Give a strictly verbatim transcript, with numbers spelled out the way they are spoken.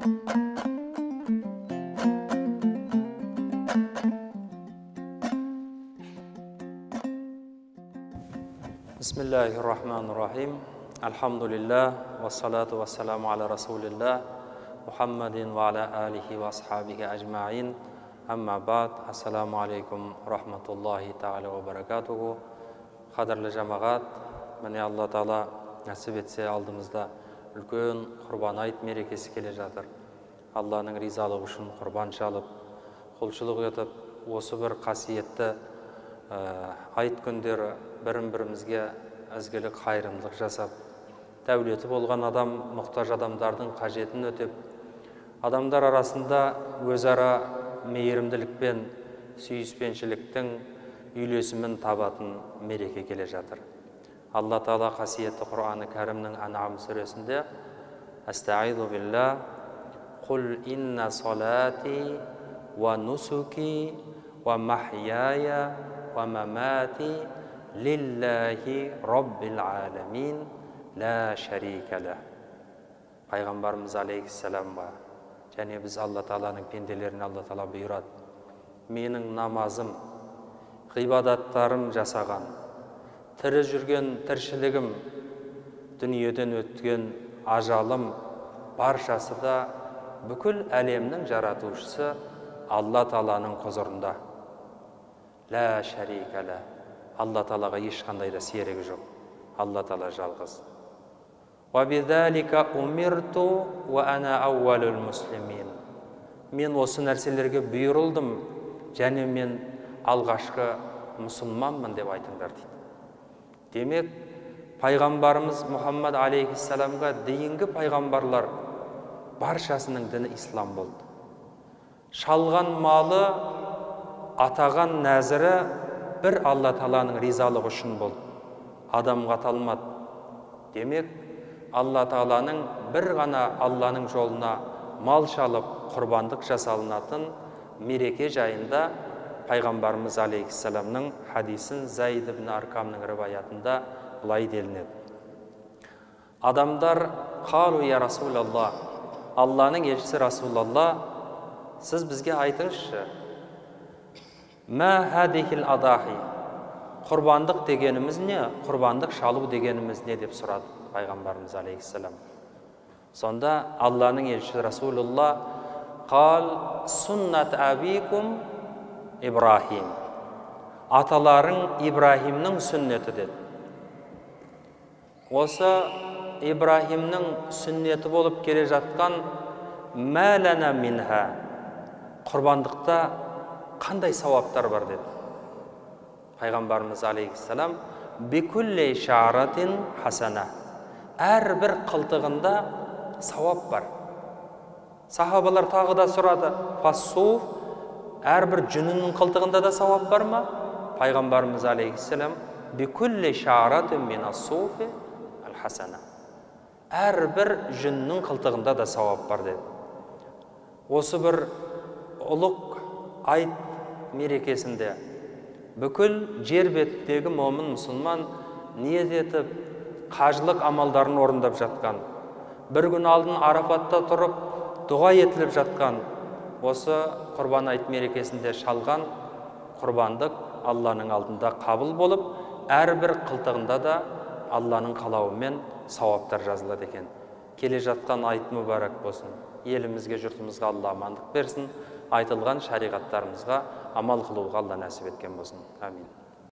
Бисмиллахир-рахманир-рахим. Алхамдулиллах, вассалату вассаламу аля расулиллах, Мухаммадин ва аля алихи ва асхабихи ажмаин. Амма бад. Ассаламу алейкум рахматуллахи та'ала ва баракатуху. Қадірлі жамағат, міне Алла Таала нәсіп етсе алдымызда үлкен құрбан айт мерекесі келе жатыр. Алланың ризалығы үшін құрбан шалып, құлшылық етіп, осы бір қасиетті айт күндері бірін-бірімізге ізгілік қайырымдылық жасап, дәулеті болған адам мұқтаж адамдардың қажетін өтеп, адамдар арасында өзара мейірімділікпен, сүйіспеншіліктің үйлесімін табатын мереке келе жатыр. Алла Таала қасиетті Құр'аны Кәрімнің Ан'ам сүресінде Астаизу билла Құл инна салати ва нусуки ва махияя ва мамати лиллахи раббил аламин ла шарика ла. Пайғамбарымыз алейхиссаламға және біз Алла Тааланың пенделеріне Алла Таала бұйырады: менің намазым, ғибадаттарым жасаған, тірі жүрген тіршілігім, дүниеден өткен ажалым, баршасы да бүкіл әлемнің жаратушысы Алла Тааланың құзырында. Ла шарика ла. Алла Таалаға ешқандай да серігі жоқ. Алла Таала жалғыз. Ва бидалика умирту ва ана аувалул муслимин. Мен осы нәрселерге бұйырылдым және мен алғашқы мұсылманмын деп айтыңдар дейді. Демек, пайғамбарымыз Мұхаммад алейхиссаламға дейінгі пайғамбарлар баршасының діні ислам болды. Шалған малы, атаған нәзірі бір Алла Тааланың ризалығы үшін болды. Адамға талмады. Демек, Алла Тааланың бір ғана Алланың жолына мал шалып, құрбандық жасалынатын мереке жайында пайғамбарымыз алейхиссаламның хадисін Зайд ибн Арқамның риваятында былай делінеді: адамдар қалу я Расулаллах, Алланың елшісі Расулаллах, сіз бізге айтыңызшы, мә хадихил адахи, құрбандық дегеніміз не, құрбандық шалу дегеніміз не деп сұрады пайғамбарымыз алейхиссалам. Сонда Алланың елшісі Расулуллах қал суннат абикум Ибрахим, аталарың Ибрахимнің сүннеті деді. Осы Ибрахимнің сүннеті болып келе жатқан мәләна минха, құрбандықта қандай сауаптар бар деді. Пайғамбарымыз алейхиссалам бикулли шаратин хасана, әрбір қылтығында сауап бар. Сахабалар тағы да сұрады: фассуф, әрбір жүнінің қылтығында да сауап бар ма? Пайғамбарымыз алейхиссалам бикулли шаратин минассуфи ал-хасана, әрбір жүннің қылтығында да сауап бар деді. Осы бір ұлық айт мерекесінде бүкіл жер бетіндегі момын мұсылман ниет етіп қажылық амалдарын орындап жатқан, бір күн алдын Арафатта тұрып дұға етіліп жатқан, осы құрбан айт мерекесінде шалған құрбандық Алланың алдында қабыл болып, әрбір қылтығында да Алланың қалауымен сауаптар жазылады екен. Келе жатқан айт мүбәрәк болсын. Елімізге, жұртымызға Алла амандық берсін. Айтылған шариғаттарымызға амал қылуға Алла нәсіп еткен болсын. Амин.